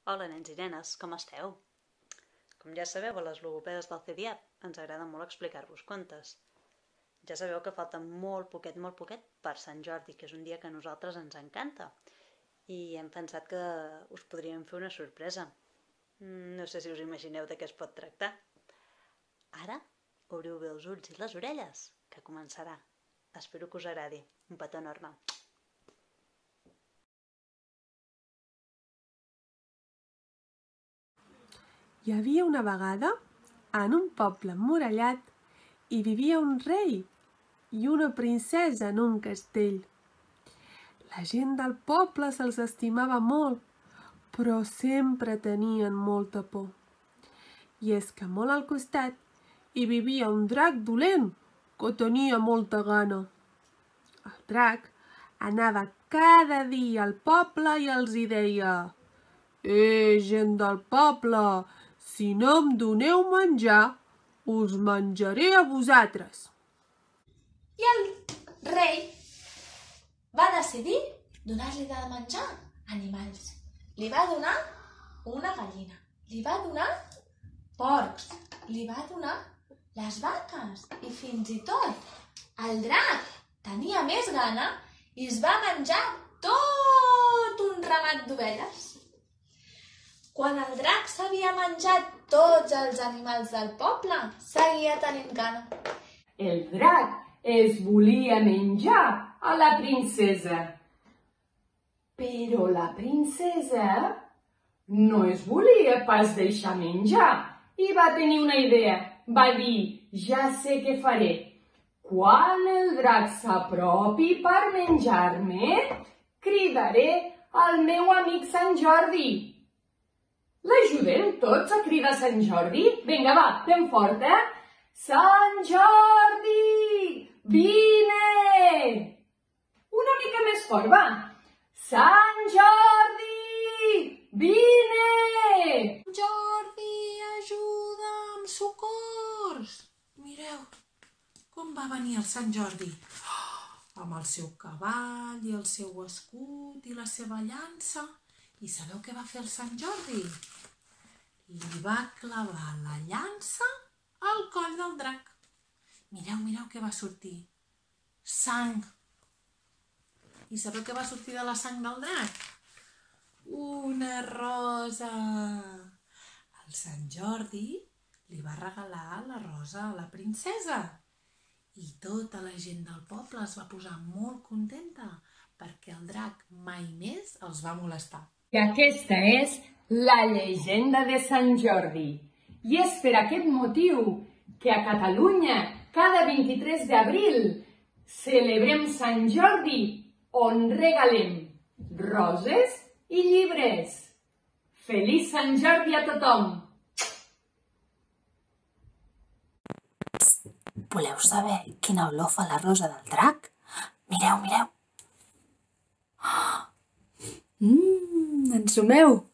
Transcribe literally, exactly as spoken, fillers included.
Hola, nens i nenes, com esteu? Com ja sabeu, a les logopedes del C D I A P ens agrada molt explicar-vos contes. Ja sabeu que falta molt poquet, molt poquet per Sant Jordi, que és un dia que a nosaltres ens encanta. I hem pensat que us podríem fer una sorpresa. No sé si us imagineu de què es pot tractar. Ara, obriu bé els ulls i les orelles, que començarà. Espero que us agradi. Un petó enorme. Hi havia una vegada, en un poble emmurallat, hi vivia un rei i una princesa en un castell. La gent del poble se'ls estimava molt, però sempre tenien molta por. I és que molt al costat hi vivia un drac dolent que tenia molta gana. El drac anava cada dia al poble i els hi deia: «Eh, gent del poble, si no em doneu menjar, us menjaré a vosaltres». I el rei va decidir donar-li de menjar animals. Li va donar una gallina, li va donar porcs, li va donar les vaques i fins i tot el drac tenia més gana i es va menjar tot un ramat d'ovelles. Quan el drac s'havia menjat tots els animals del poble, seguia tenint gana. El drac es volia menjar a la princesa. Però la princesa no es volia pas deixar menjar i va tenir una idea. Va dir: «Ja sé què faré. Quan el drac s'apropi per menjar-me, cridaré al meu amic Sant Jordi». L'ajudem tots a cridar Sant Jordi? Vinga, va, ben fort, eh? Sant Jordi, vine! Una mica més fort, va. Sant Jordi, vine! Jordi, ajuda'm, socors! Mireu com va venir el Sant Jordi. Oh, amb el seu cavall i el seu escut i la seva llança. I sabeu què va fer el Sant Jordi? Li va clavar la llança al coll del drac. Mireu, mireu què va sortir. Sang. I sabeu què va sortir de la sang del drac? Una rosa. El Sant Jordi li va regalar la rosa a la princesa. I tota la gent del poble es va posar molt contenta perquè el drac mai més els va molestar. I aquesta és la llegenda de Sant Jordi. I és per aquest motiu que a Catalunya, cada vint-i-tres d'abril, celebrem Sant Jordi, on regalem roses i llibres. Feliç Sant Jordi a tothom! Voleu saber quina olor fa la rosa del drac? Mireu, mireu! Mmm, ensumeu!